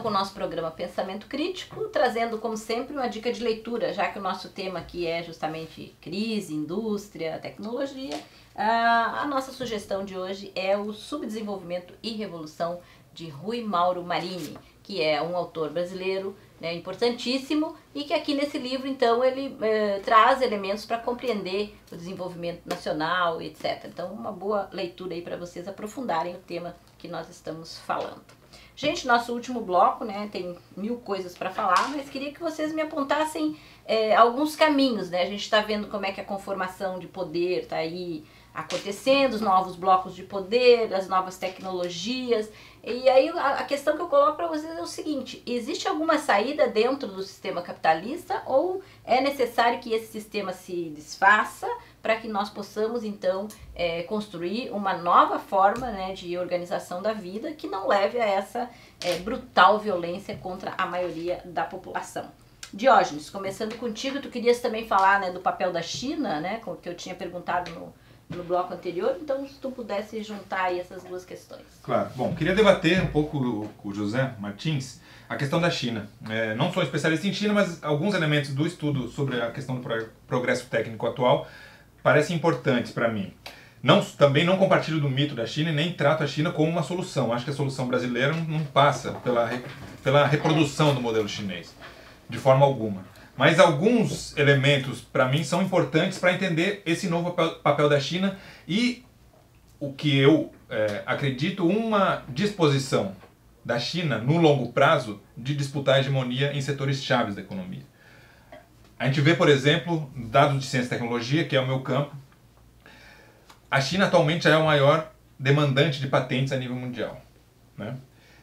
o nosso programa Pensamento Crítico, trazendo, como sempre, uma dica de leitura, já que o nosso tema aqui é justamente crise, indústria, tecnologia. A nossa sugestão de hoje é o Subdesenvolvimento e Revolução, de Rui Mauro Marini, que é um autor brasileiro, né, importantíssimo, e que aqui nesse livro, então, ele traz elementos para compreender o desenvolvimento nacional, etc. Então, uma boa leitura aí para vocês aprofundarem o tema que nós estamos falando. Gente, nosso último bloco, né, tem 1000 coisas para falar, mas queria que vocês me apontassem alguns caminhos, né? A gente está vendo como é que a conformação de poder está aí acontecendo, os novos blocos de poder, as novas tecnologias. E aí a questão que eu coloco para vocês é o seguinte: existe alguma saída dentro do sistema capitalista ou é necessário que esse sistema se desfaça para que nós possamos então construir uma nova forma, né, de organização da vida que não leve a essa brutal violência contra a maioria da população? Diógenes, começando contigo, tu querias também falar, né, do papel da China, né, que eu tinha perguntado no bloco anterior, então se tu pudesse juntar aí essas duas questões. Claro. Bom, queria debater um pouco com o José Martins a questão da China. Não sou especialista em China, mas alguns elementos do estudo sobre a questão do progresso técnico atual parecem importantes para mim. Também não compartilho do mito da China e nem trato a China como uma solução. Acho que a solução brasileira não passa pela reprodução do modelo chinês, de forma alguma. Mas alguns elementos, para mim, são importantes para entender esse novo papel da China e o que eu acredito, uma disposição da China, no longo prazo, de disputar a hegemonia em setores chaves da economia. A gente vê, por exemplo, dados de ciência e tecnologia, que é o meu campo. A China atualmente já é o maior demandante de patentes a nível mundial, né?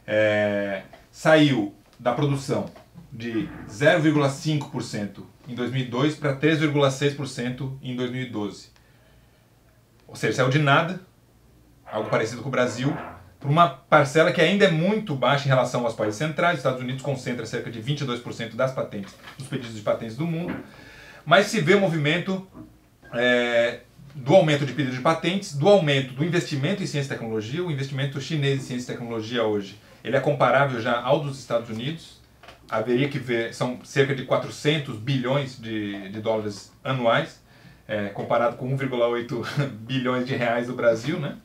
Saiu da produção de 0,5% em 2002 para 3,6% em 2012. Ou seja, saiu de nada, algo parecido com o Brasil, por uma parcela que ainda é muito baixa em relação aos países centrais. Os Estados Unidos concentra cerca de 22% das patentes, dos pedidos de patentes do mundo. Mas se vê o movimento do aumento de pedidos de patentes, do aumento do investimento em ciência e tecnologia. O investimento chinês em ciência e tecnologia hoje, ele é comparável já ao dos Estados Unidos. Haveria que ver, são cerca de 400 bilhões de dólares anuais, comparado com 1,8 bilhões de reais do Brasil, né?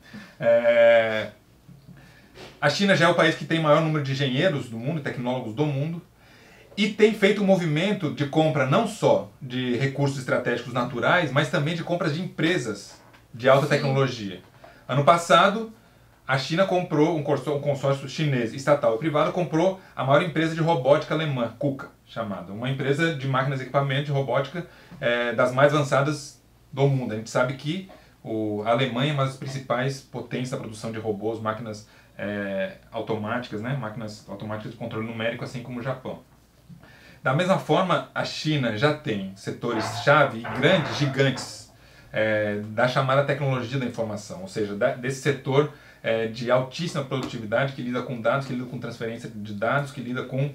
A China já é o país que tem o maior número de engenheiros do mundo, tecnólogos do mundo, e tem feito um movimento de compra não só de recursos estratégicos naturais, mas também de compras de empresas de alta tecnologia. Ano passado, a China comprou, um consórcio chinês estatal e privado comprou a maior empresa de robótica alemã, KUKA, chamada. Uma empresa de máquinas e equipamentos de robótica das mais avançadas do mundo. A gente sabe que a Alemanha é uma das principais potências da produção de robôs, máquinas automáticas, né? Máquinas automáticas de controle numérico, assim como o Japão. Da mesma forma, a China já tem setores-chave grandes, gigantes, da chamada tecnologia da informação, ou seja, desse setor de altíssima produtividade, que lida com dados, que lida com transferência de dados, que lida com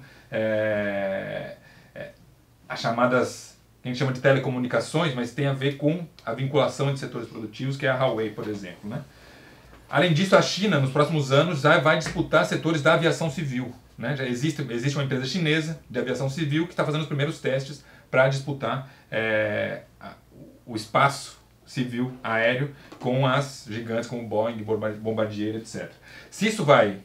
as chamadas, que a gente chama de telecomunicações, mas tem a ver com a vinculação entre setores produtivos, que é a Huawei, por exemplo, né? Além disso, a China, nos próximos anos, já vai disputar setores da aviação civil, né? Já existe uma empresa chinesa de aviação civil que está fazendo os primeiros testes para disputar o espaço civil aéreo com as gigantes como Boeing, Bombardier, etc. Se isso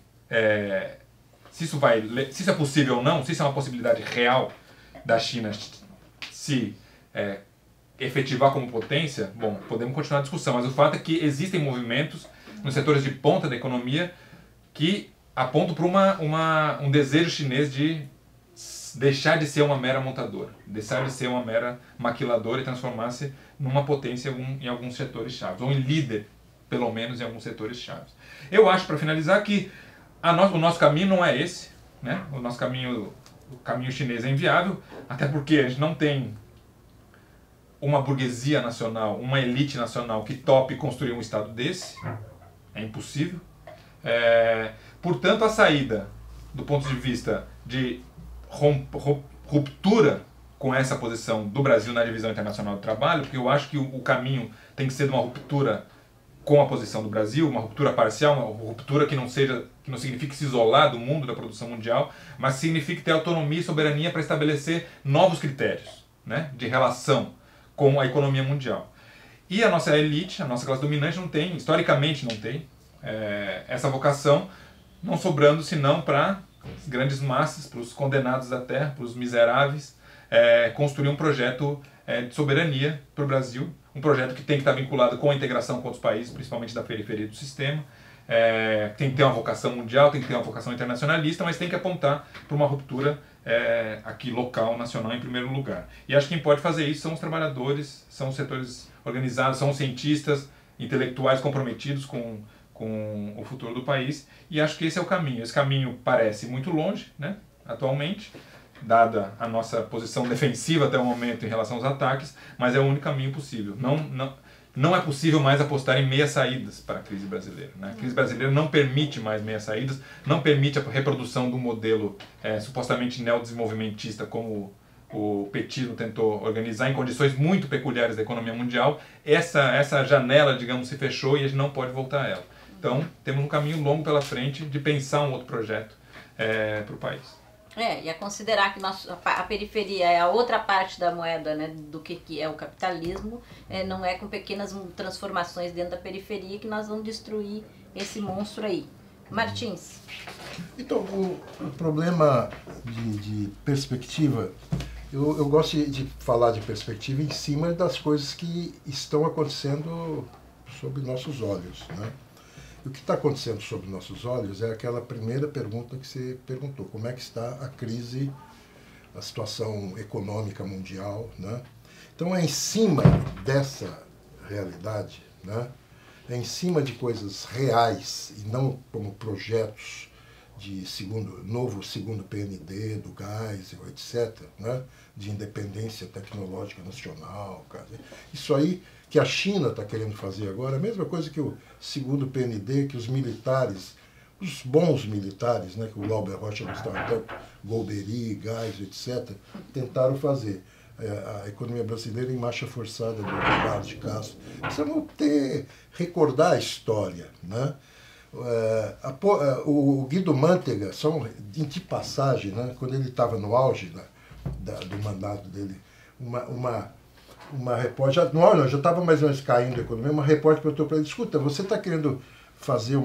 é possível ou não, se isso é uma possibilidade real da China se efetivar como potência, bom, podemos continuar a discussão, mas o fato é que existem movimentos nos setores de ponta da economia que apontam para um desejo chinês de deixar de ser uma mera montadora, deixar de ser uma mera maquiladora e transformar-se numa potência em alguns setores chaves, ou em líder, pelo menos, em alguns setores chaves. Eu acho, para finalizar, que o nosso caminho não é esse, né? O caminho chinês é inviável, até porque a gente não tem uma burguesia nacional, uma elite nacional que tope construir um estado desse. É impossível. Portanto, a saída, do ponto de vista de ruptura com essa posição do Brasil na divisão internacional do trabalho, porque eu acho que o caminho tem que ser de uma ruptura com a posição do Brasil, uma ruptura parcial, uma ruptura que não signifique se isolar do mundo da produção mundial, mas signifique ter autonomia e soberania para estabelecer novos critérios, né, de relação com a economia mundial. E a nossa elite, a nossa classe dominante não tem, historicamente não tem, essa vocação, não sobrando senão para as grandes massas, para os condenados da terra, para os miseráveis, construir um projeto de soberania para o Brasil, um projeto que tem que estar vinculado com a integração com outros países, principalmente da periferia do sistema, tem que ter uma vocação mundial, tem que ter uma vocação internacionalista, mas tem que apontar para uma ruptura aqui local, nacional em primeiro lugar. E acho que quem pode fazer isso são os trabalhadores, são os setores organizados, são os cientistas, intelectuais comprometidos com o futuro do país, e acho que esse é o caminho. Esse caminho parece muito longe, né, atualmente, dada a nossa posição defensiva até o momento em relação aos ataques, mas é o único caminho possível. Não é possível mais apostar em meias saídas para a crise brasileira, né? A crise brasileira não permite mais meias saídas, não permite a reprodução do modelo supostamente neodesenvolvimentista como o petismo tentou organizar em condições muito peculiares da economia mundial. Essa janela, digamos, se fechou e a gente não pode voltar a ela. Então, temos um caminho longo pela frente de pensar um outro projeto para o país. E a considerar que a periferia é a outra parte da moeda, né, do que é o capitalismo, não é com pequenas transformações dentro da periferia que nós vamos destruir esse monstro aí. Martins. Então, o problema de perspectiva, eu gosto de falar de perspectiva em cima das coisas que estão acontecendo sob nossos olhos, né? O que está acontecendo sob nossos olhos é aquela primeira pergunta que você perguntou. Como é que está a crise, a situação econômica mundial, né? Então é em cima dessa realidade, né? É em cima de coisas reais e não como projetos de novo segundo PND, do gás, etc., né? De independência tecnológica nacional. Cara. Isso aí que a China está querendo fazer agora, a mesma coisa que o segundo PND, que os militares, os bons militares, né, que o Lauber Rocha gostava tanto, Golbery, Gás, etc., tentaram fazer. A economia brasileira em marcha forçada do Eduardo de Castro. Precisamos recordar a história, né? O Guido Mantega, só de passagem, né, quando ele estava no auge do mandato dele, uma repórter, já estava mais ou menos caindo a economia, uma repórter perguntou para ele, escuta, você está querendo fazer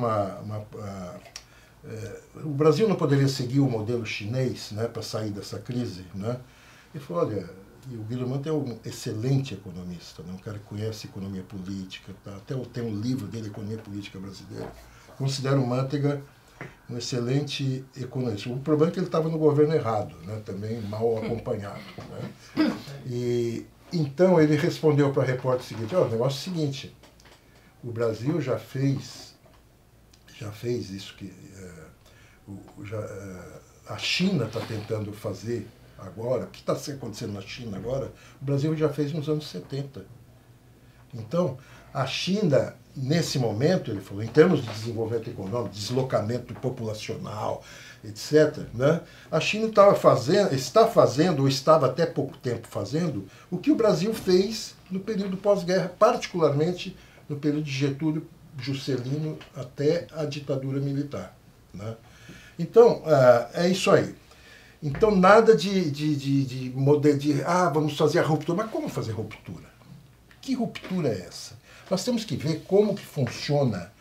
o Brasil não poderia seguir o modelo chinês, né, para sair dessa crise, né? Ele falou, olha, e o Guido Mantega é um excelente economista, né, um cara que conhece economia política, tá? Até tem um livro dele, Economia Política Brasileira. Considero o Mantega um excelente economista. O problema é que ele estava no governo errado, né, também mal acompanhado, né? E então ele respondeu para a repórter o seguinte, o negócio é o seguinte, o Brasil já fez isso que a China está tentando fazer agora, o que está acontecendo na China agora, o Brasil já fez nos anos 70. Então, a China, nesse momento, ele falou, em termos de desenvolvimento econômico, deslocamento populacional, etc., né, a China está fazendo, ou estava até pouco tempo fazendo, o que o Brasil fez no período pós-guerra, particularmente no período de Getúlio, Juscelino, até a ditadura militar, né? Então, é isso aí. Então, nada de vamos fazer a ruptura. Mas como fazer ruptura? Que ruptura é essa? Nós temos que ver como que funciona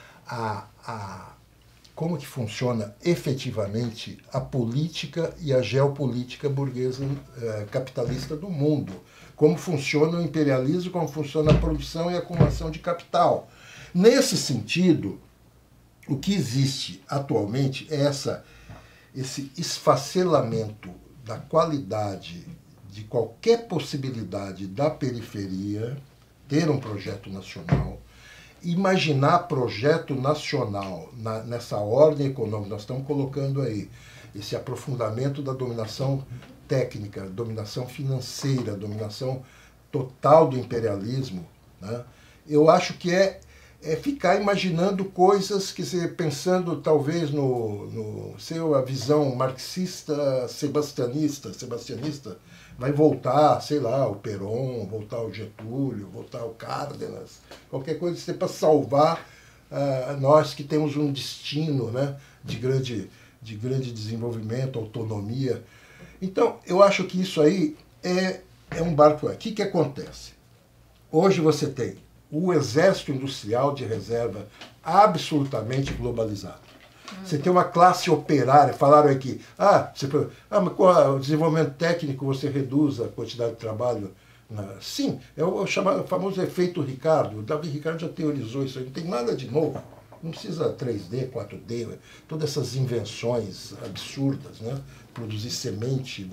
como que funciona efetivamente a política e a geopolítica burguesa capitalista do mundo. Como funciona o imperialismo, como funciona a produção e a acumulação de capital. Nesse sentido, o que existe atualmente é esse esfacelamento da qualidade de qualquer possibilidade da periferia ter um projeto nacional, imaginar projeto nacional nessa ordem econômica, nós estamos colocando aí esse aprofundamento da dominação técnica, dominação financeira, dominação total do imperialismo, né? Eu acho que é é ficar imaginando coisas, quer dizer, pensando talvez no a visão marxista sebastianista, vai voltar, sei lá, o Perón, voltar o Getúlio, voltar o Cárdenas, qualquer coisa assim, para salvar nós que temos um destino, né, de grande desenvolvimento, autonomia. Então, eu acho que isso aí é um barco. O que acontece? Hoje você tem o exército industrial de reserva absolutamente globalizado. Você tem uma classe operária, falaram aqui, mas com o desenvolvimento técnico você reduz a quantidade de trabalho. Sim, é o famoso efeito Ricardo. O Davi Ricardo já teorizou isso aí, não tem nada de novo. Não precisa 3D, 4D, todas essas invenções absurdas, né? Produzir semente.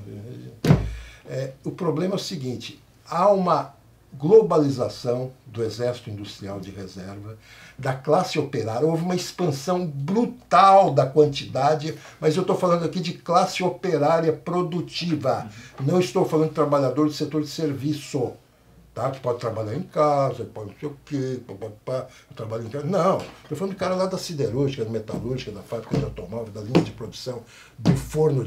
Né? O problema é o seguinte, há uma globalização do exército industrial de reserva, da classe operária, houve uma expansão brutal da quantidade, mas eu estou falando aqui de classe operária produtiva, não estou falando de trabalhador do setor de serviço, tá? Que pode trabalhar em casa, pode não sei o quê, trabalho em casa. Não, estou falando do cara lá da siderúrgica, da metalúrgica, da fábrica de automóvel, da linha de produção, do forno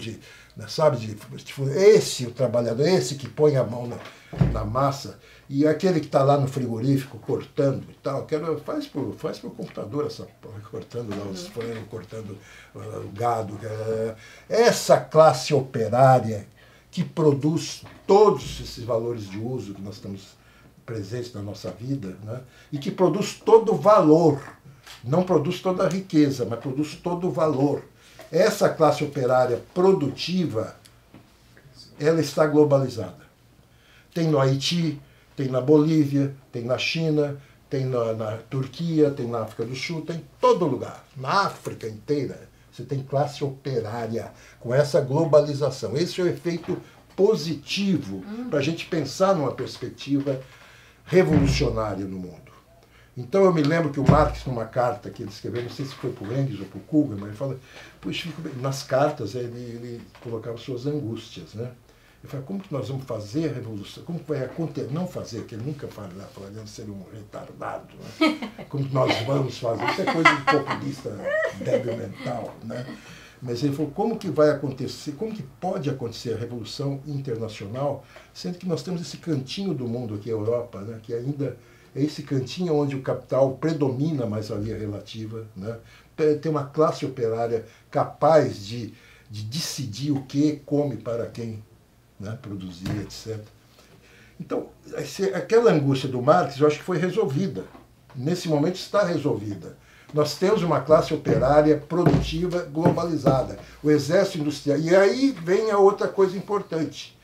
esse o trabalhador, esse que põe a mão na massa, e aquele que está lá no frigorífico cortando e tal, faz por computador essa porra, cortando lá os frangos, cortando o gado. Essa classe operária que produz todos esses valores de uso que nós estamos presentes na nossa vida, né? E que produz todo o valor, não produz toda a riqueza, mas produz todo o valor. Essa classe operária produtiva, ela está globalizada. Tem no Haiti, tem na Bolívia, tem na China, tem na Turquia, tem na África do Sul, tem em todo lugar. Na África inteira, você tem classe operária com essa globalização. Esse é o efeito positivo para a gente pensar numa perspectiva revolucionária no mundo. Então eu me lembro que o Marx, numa carta que ele escreveu, não sei se foi para o Engels ou para o Kugelman, ele fala, puxa, nas cartas ele colocava suas angústias, né? Ele fala, como que nós vamos fazer a revolução? Como que vai acontecer? Não fazer, que ele nunca fala, deve ser um retardado, né? Como que nós vamos fazer? Isso é coisa de populista débil mental, né? Mas ele falou, como que vai acontecer, como que pode acontecer a revolução internacional, sendo que nós temos esse cantinho do mundo aqui, a Europa, né? Que ainda é esse cantinho onde o capital predomina mais a via relativa, né? Tem uma classe operária capaz de decidir o que, como e para quem, né? Produzir, etc. Então, aquela angústia do Marx, eu acho que foi resolvida. Nesse momento está resolvida. Nós temos uma classe operária produtiva globalizada, o exército industrial. E aí vem a outra coisa importante.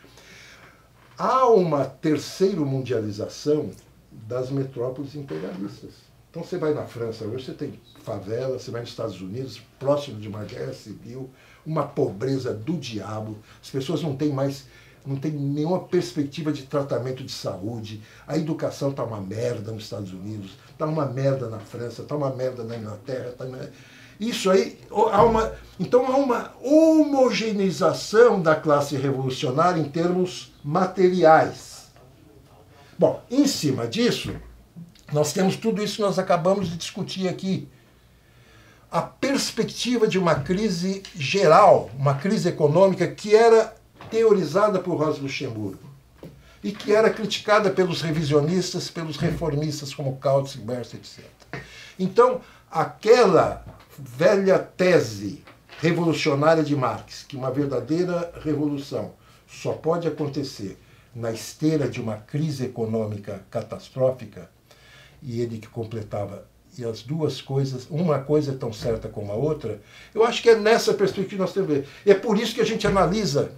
Há uma terceira mundialização das metrópoles imperialistas. Então você vai na França hoje, você tem favela, você vai nos Estados Unidos, próximo de uma guerra civil, uma pobreza do diabo, as pessoas não têm nenhuma perspectiva de tratamento de saúde, a educação está uma merda nos Estados Unidos, está uma merda na França, está uma merda na Inglaterra. Isso aí, então há uma homogeneização da classe revolucionária em termos materiais. Bom, em cima disso, nós temos tudo isso que nós acabamos de discutir aqui. A perspectiva de uma crise geral, uma crise econômica que era teorizada por Rosa Luxemburgo e que era criticada pelos revisionistas, pelos reformistas como Kautsky, etc. Então, aquela velha tese revolucionária de Marx, que uma verdadeira revolução só pode acontecer na esteira de uma crise econômica catastrófica, e ele que completava, e as duas coisas, uma coisa é tão certa como a outra, eu acho que é nessa perspectiva que nós temos que ver. E é por isso que a gente analisa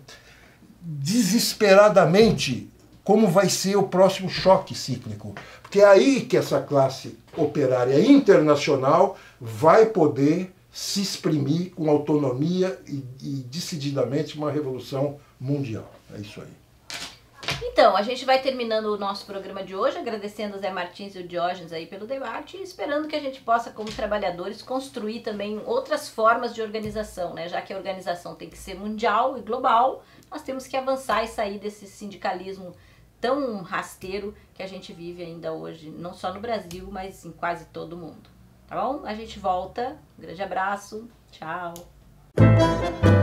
desesperadamente como vai ser o próximo choque cíclico. Porque é aí que essa classe operária internacional vai poder se exprimir com autonomia e decididamente uma revolução mundial. É isso aí. Então, a gente vai terminando o nosso programa de hoje, agradecendo o Zé Martins e o Diógenes aí pelo debate e esperando que a gente possa, como trabalhadores, construir também outras formas de organização, né? Já que a organização tem que ser mundial e global, nós temos que avançar e sair desse sindicalismo tão rasteiro que a gente vive ainda hoje, não só no Brasil, mas em quase todo o mundo. Tá bom? A gente volta. Um grande abraço. Tchau.